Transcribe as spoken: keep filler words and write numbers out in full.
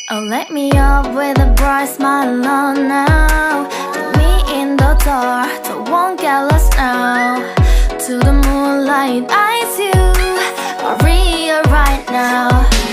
Oh, let me up with a bright smile on now. Put me in the dark, don't won't get lost now. To the moonlight, eyes you, Maria right now.